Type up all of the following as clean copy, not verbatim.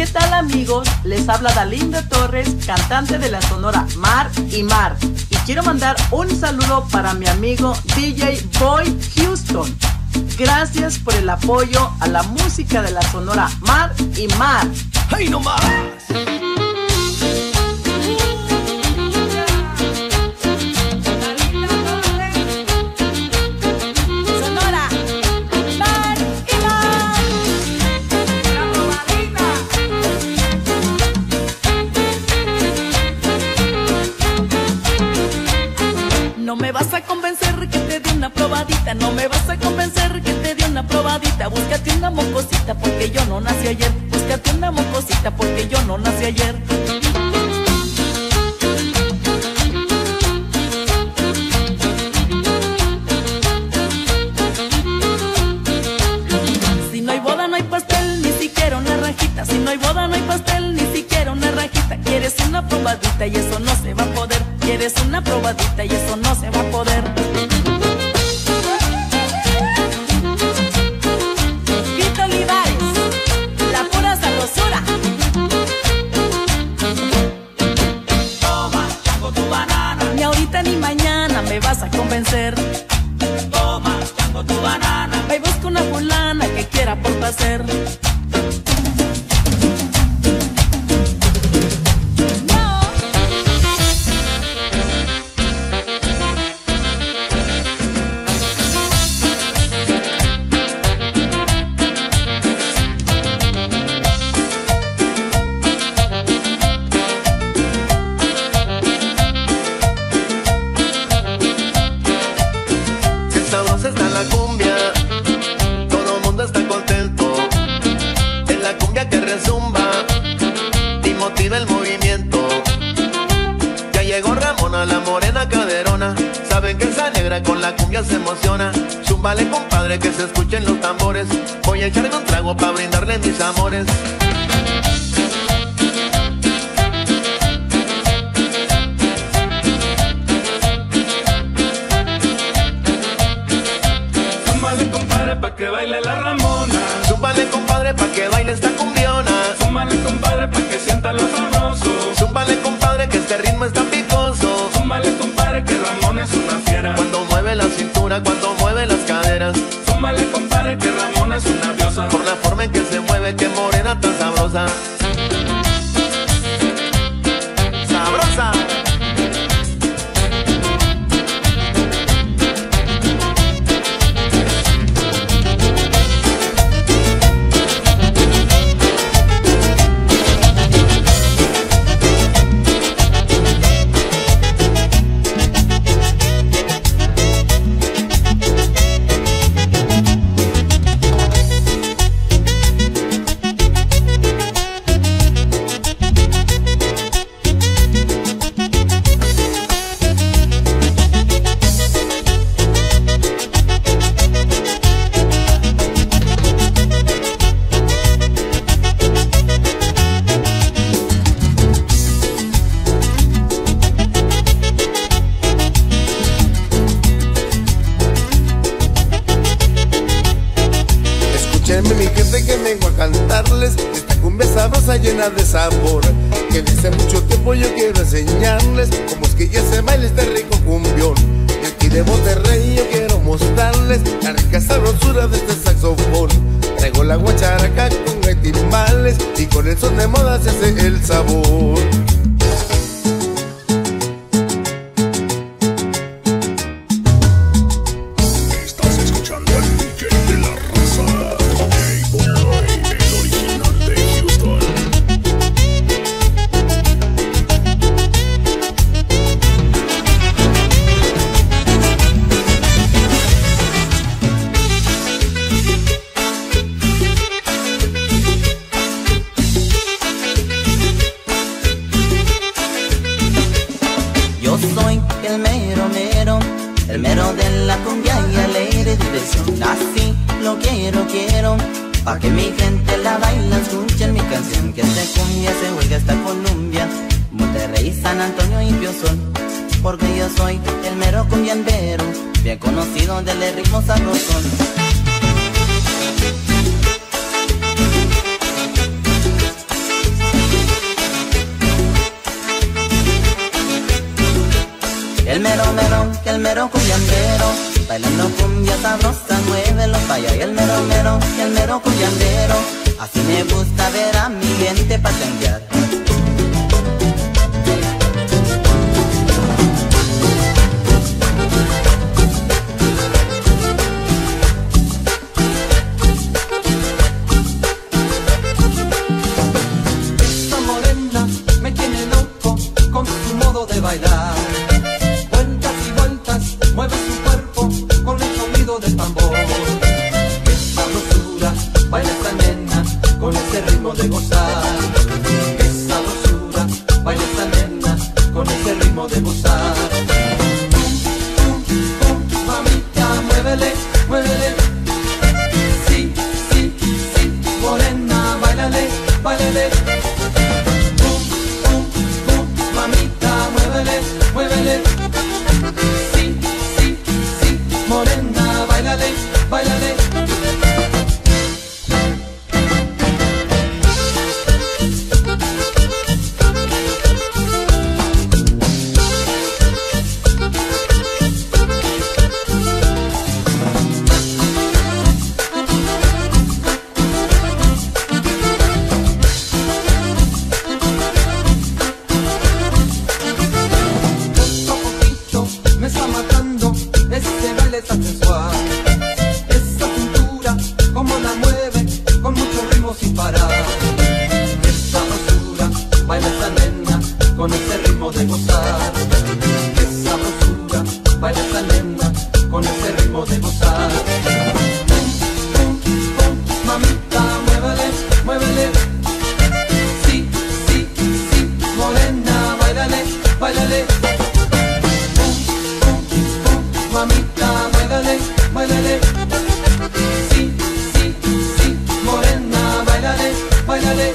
¿Qué tal, amigos? Les habla Dalinda Torres, cantante de la Sonora Mar y Mar. Y quiero mandar un saludo para mi amigo DJ Boy Houston. Gracias por el apoyo a la música de la Sonora Mar y Mar. ¡Hey, no más! No me vas a convencer que te dé una probadita, no me vas a convencer que te dé una probadita. Búscate una mocosita porque yo no nací ayer. Búscate una mocosita porque yo no nací ayer. Si no hay boda no hay pastel, ni siquiera una rajita. Si no hay boda no hay pastel, ni siquiera una rajita. Quieres una probadita y eso no se va a poder. Quieres una probadita y eso no se va a poder. Vito Olivares, la pura sabrosura. Toma, chango, tu banana. Ni ahorita ni mañana me vas a convencer. Toma, chango, tu banana. Ve y busca una fulana que quiera por placer. Está la cumbia, todo el mundo está contento. Es la cumbia que rezumba y motiva el movimiento. Ya llegó Ramona, la morena caderona. Saben que esa negra con la cumbia se emociona. Zúmbale, compadre, que se escuchen los tambores. Voy a echarme un trago para brindarle mis amores. Pa' que baile la Ramona. Zúmbale, compadre, pa' que baile esta cumbiona. Zúmbale, compadre, pa' que sienta lo sabroso. Zúmbale, compadre, que este ritmo está picoso. Zúmbale, compadre, que Ramona es una fiera. Cuando mueve la cintura, cuando mueve las caderas. Zúmbale, compadre, que Ramona es una diosa. Por la forma en que se mueve, que morena tan sabrosa. Sabrosa. Escúchenme mi gente que vengo a cantarles esta cumbia sabrosa llena de sabor, que desde mucho tiempo yo quiero enseñarles cómo es que ya se baila este rico cumbión. Y aquí de Monterrey yo quiero mostrarles la rica sabrosura de este saxofón. Traigo la guacharaca con timbales y con el son de moda se hace el sabor. Estás escuchando al DJ de la raza, DJ Boy, el original de Houston. Yo soy el mero de la cumbia y alegre diversión. Así lo quiero, pa' que mi gente la baila, escuchen mi canción. Que esta cumbia se oiga esta Colombia, Monterrey, San Antonio y Piozón. Porque yo soy el mero cumbiandero, bien conocido del ritmo sabrosón. sabrosa, muévelo pa' allá. Y el mero cuyandero, así me gusta ver a mi gente patentear. Esta morena me tiene loco con su modo de bailar. Vueltas y vueltas, mueve su cuerpo con el sonido del tambor. Qué sabrosura, baila esta nena con ese ritmo de gozar. Qué sabrosura, baila esta nena con ese ritmo de gozar. Pum, pum, pum, mamita, muévele, muévele. Sí, sí, sí, morena, báilale, báilale. Pum, pum, pum, mamita, muévele, muévele. Sí, sí, sí, morena, báilale, báilale. Me está matando, ese baile tan sensual. Esa cintura, como la mueve, con mucho ritmo sin parar. Esa sabrosura, baila esta nena, con ese ritmo de gozar. Esa sabrosura, baila esta nena, con ese ritmo de gozar. Pum, pum, pum, mamita, muévele, muévele. Sí, sí, sí, morena, báilale, báilale. Mamita, báilale, báilale. Sí, sí, sí, morena, báilale, báilale.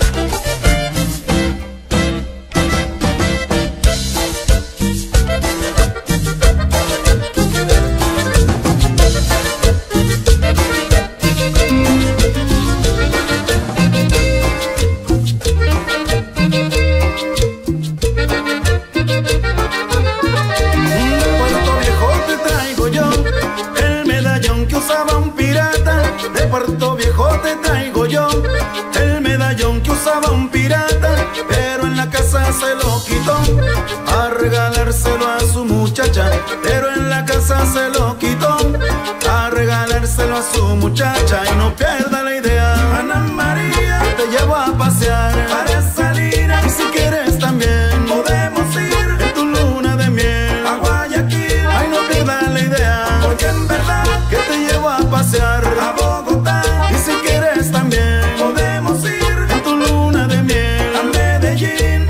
De Puerto Viejo te traigo yo el medallón que usaba un pirata, pero en la casa se lo quitó a regalárselo a su muchacha. Pero en la casa se lo quitó a regalárselo a su muchacha. Y no pierda la idea, Ana María, te llevo a pasear para salir. Y si quieres también podemos ir en tu luna de miel a Guayaquil. Ay, no pierda la idea, porque en verdad que te llevo a pasear a Bogotá. Y si quieres también podemos ir en tu luna de miel a Medellín.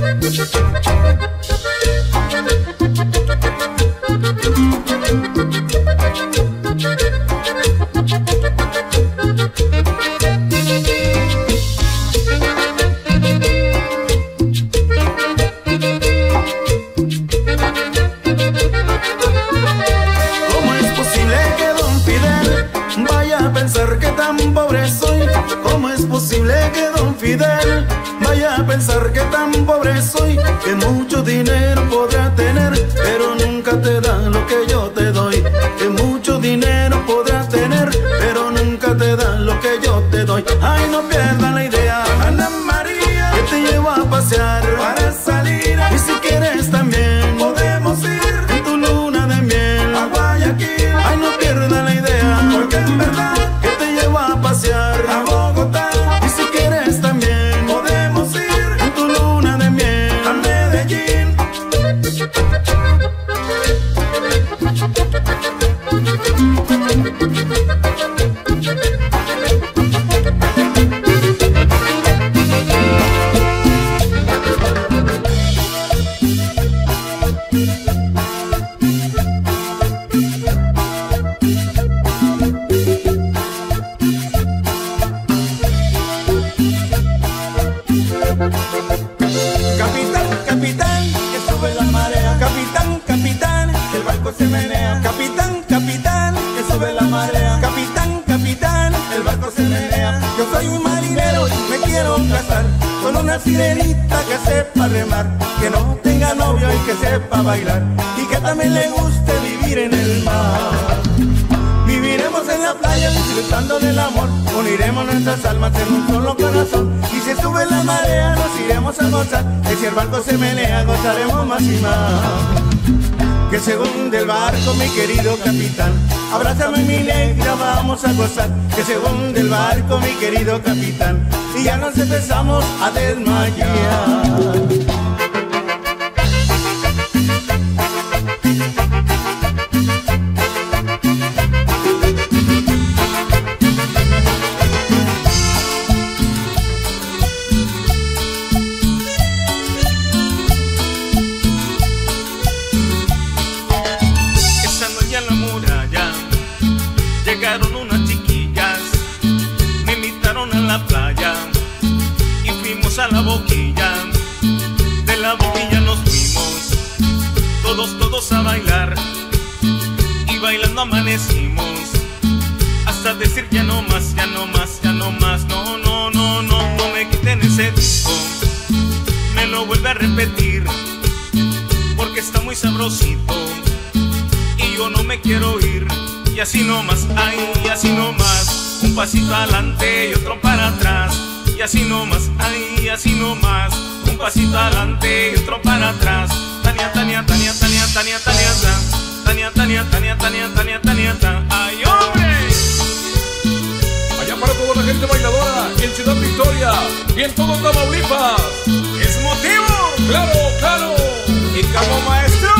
¿Cómo es posible que don Fidel vaya a pensar que tan pobre soy? ¿Cómo es posible que don Fidel vaya a pensar que tan pobre soy? Que mucho dinero podrá tener, pero nunca te da lo que yo te doy. Que mucho dinero podrás tener, pero nunca te da lo que yo te doy. Ay, no pierdan la idea, Ana María, que te llevo a pasear para salir. Y si quieres también podemos ir en tu luna de miel a Guayaquil. Ay, no pierdan la idea, porque en verdad que te llevo a pasear a Bogotá. Y si quieres también podemos ir en tu luna de miel a Medellín. Capitán, capitán, que sube la marea. Capitán, capitán, que el barco se menea. Capitán, capitán, que sube la marea. Capitán, capitán, el barco se menea. Yo soy un marinero y me quiero casar con una sirenita que sepa remar, que no tenga novio y que sepa bailar, y que también le guste vivir en el mar. Vivir la playa disfrutando del amor. Uniremos nuestras almas en un solo corazón. Y si sube la marea nos iremos a gozar. Y si el barco se menea gozaremos más y más. Que se hunde el barco mi querido capitán. Abrázame mi negra, vamos a gozar. Que se hunde el barco mi querido capitán. Y ya nos empezamos a desmayar. Llegaron unas chiquillas, me invitaron a la playa y fuimos a la boquilla. De la boquilla nos fuimos, todos a bailar, y bailando amanecimos, hasta decir ya no más, ya no más, ya no más. No, no, no, no, no me quiten ese disco, me lo vuelve a repetir, porque está muy sabrosito y yo no me quiero ir. Y así nomás, ay, y así nomás, un pasito adelante y otro para atrás. Y así nomás, ay, y así nomás, un pasito adelante y otro para atrás. Tania, Tania, Tania, Tania, Tania, Tania, Tania, Tania, Tania, Tania, Tania, Tania, Tania, ay, hombre. Allá para toda la gente bailadora en Ciudad Victoria y en todo Tamaulipas. ¿Es motivo? Claro, claro. Y como maestro.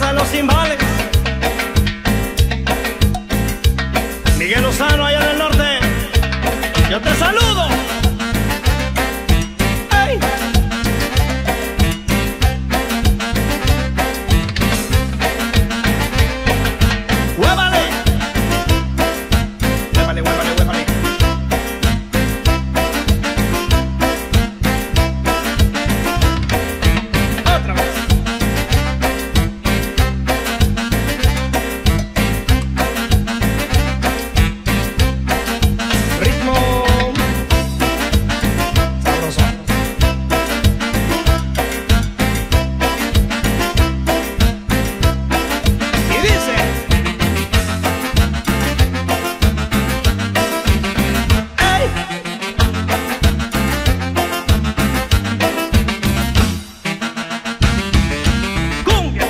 a los cimbales. Miguel Lozano allá del norte, yo te saludo. ¡Ey! ¡Huévale! ¡Huévale, huévale, huévale! Otra vez. Ritmo sabroso. Y dice: ¡ey! ¡Cumbia!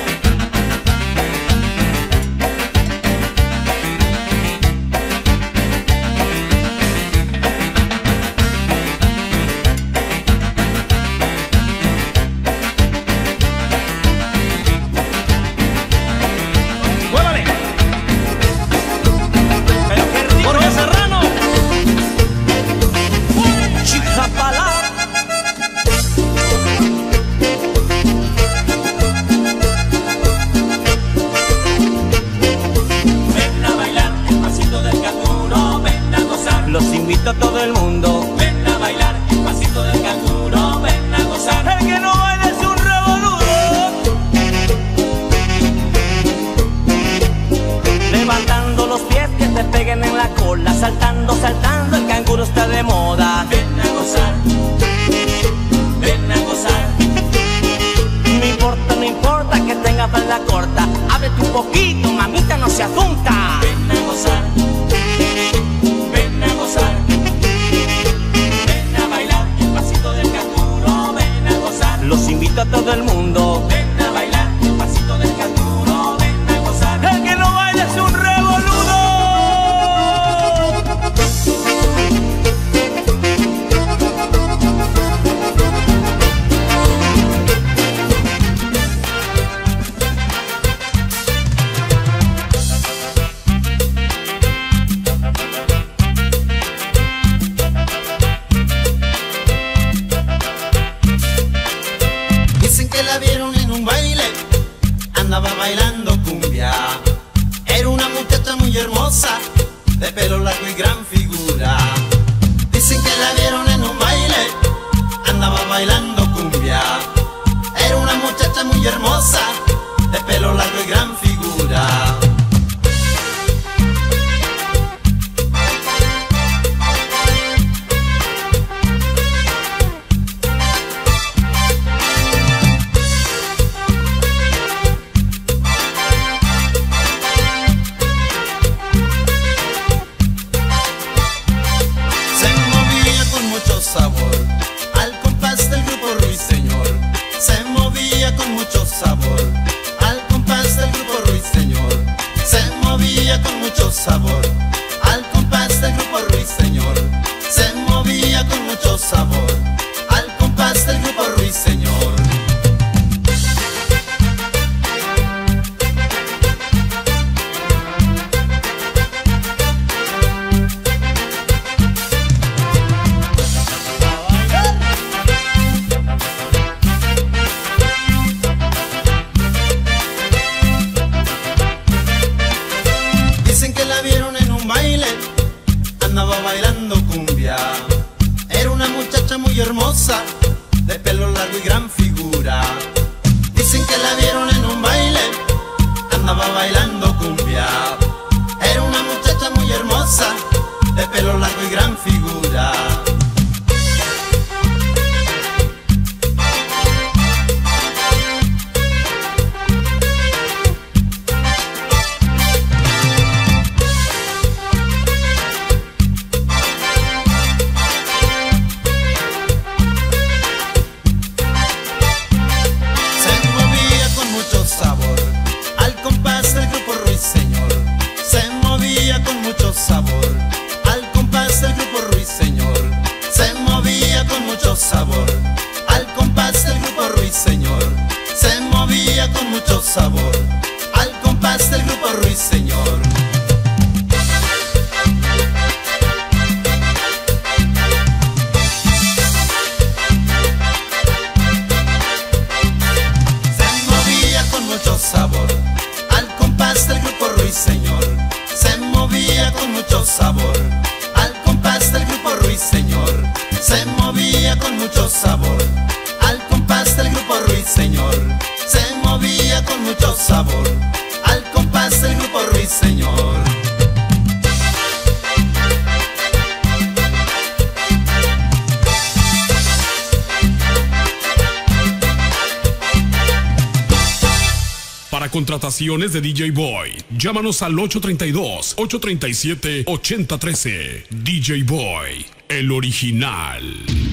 ¡Huévale! ¡Pero qué rico! ¡Jorge Serrano! ¡Chicapalá! Ven a bailar el pasito del canguro, ven a gozar. Los invito a todo el mundo. Ven a bailar el pasito del canguro, ven a gozar. El que no baila es un revoludo. Levantando los pies que te peguen en la cola. Saltando, saltando, el canguro está de moda. Ven a gozar, ven a gozar. No importa que tenga falda corta. Ábrete un poquito, mamita, no se asunta. Ven a gozar, ven a gozar. Ven a bailar el pasito del canguro, ven a gozar. Los invito a todo el mundo. Ven a bailar el pasito del canguro, ven a gozar. El que no baila es un revoludo. Dicen que la vieron en un baile, andaba bailando cumbia. Era una muchacha muy hermosa, de pelo largo y gran figura. Dicen que la vieron en un baile, andaba bailando cumbia. Era una muchacha muy hermosa, de pelo largo y gran figura. Se movía con mucho sabor al compás del grupo Ruiseñor. Se movía con mucho sabor al compás del grupo Ruiseñor. Se movía con mucho sabor al compás del grupo Ruiseñor. Se movía con mucho sabor al compás del grupo Ruiseñor. Dicen que la vieron en un baile, andaba bailando cumbia. Era una muchacha muy hermosa, de pelo largo y gran figura. Dicen que la vieron en un baile, andaba bailando cumbia. Era una muchacha muy hermosa, de pelo largo y gran figura. Se movía con mucho sabor al compás del grupo Ruiseñor. Se movía con mucho sabor al compás del grupo Ruiseñor. Se movía con mucho sabor al compás del grupo Ruiseñor. Se movía con mucho sabor contrataciones de DJ Boy, llámanos al 832-837-8013. DJ Boy, el original.